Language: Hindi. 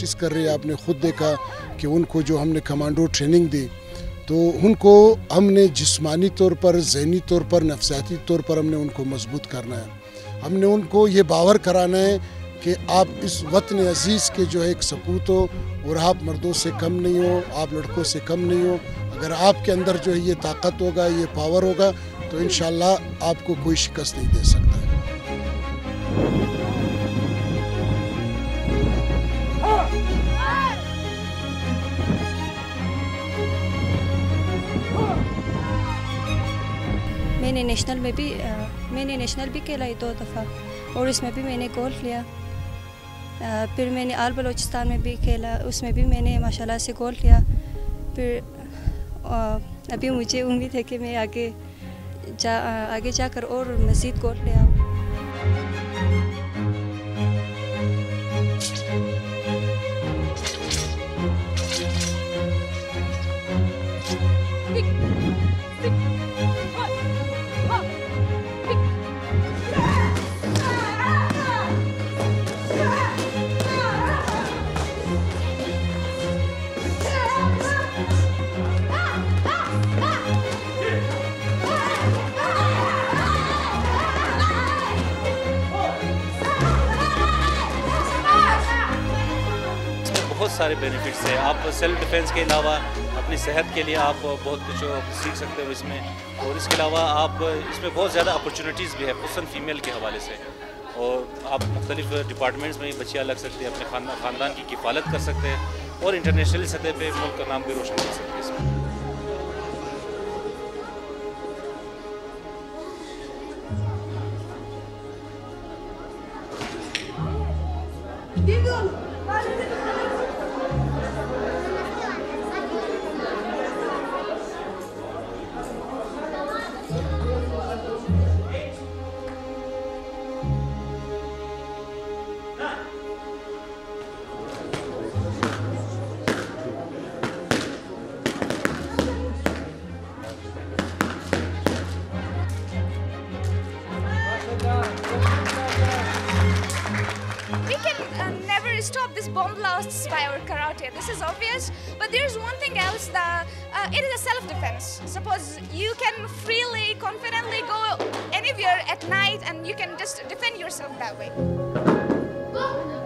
प्रैक्टिस कर रहे हैं। आपने खुद देखा कि उनको जो हमने कमांडो ट्रेनिंग दी तो उनको हमने जिस्मानी तौर पर, ज़हनी तौर पर, नफ्सियाती तौर पर हमने उनको मजबूत करना है। हमने उनको ये बावर कराना है कि आप इस वतन अज़ीज़ के जो है एक सपूत हो और आप मर्दों से कम नहीं हो, आप लड़कों से कम नहीं हो। अगर आपके अंदर जो है ये ताकत होगा, ये पावर होगा तो इंशाअल्लाह आपको कोई शिकस्त नहीं दे सकता है। मैंने नेशनल भी खेला है 2 दफ़ा और इसमें भी मैंने गोल्ड लिया। फिर मैंने आल बलोचिस्तान में भी खेला, उसमें भी मैंने माशाल्लाह से गोल्ड लिया। फिर अभी मुझे उम्मीद है कि मैं आगे जाकर और मज़ीद गोल्ड ले आऊँ। बहुत सारे बेनिफिट्स हैं। आप सेल्फ डिफेंस के अलावा अपनी सेहत के लिए आप बहुत कुछ सीख सकते हो इसमें, और इसके अलावा आप इसमें बहुत ज़्यादा अपॉर्चुनिटीज़ भी है खुसूसन फीमेल के हवाले से। और आप मुख्तलिफ डिपार्टमेंट्स में बच्चियाँ लग सकते हैं, अपने ख़ानदान की किफ़ालत कर सकते हैं और इंटरनेशनल सतह पर मुल्क का नाम भी रोशन कर सकते हैं इसमें। We can never stop this bomb blasts by our karate. This is obvious, but there's one thing else that it is a self-defense. Suppose you can freely, confidently go anywhere at night and you can just defend yourself that way.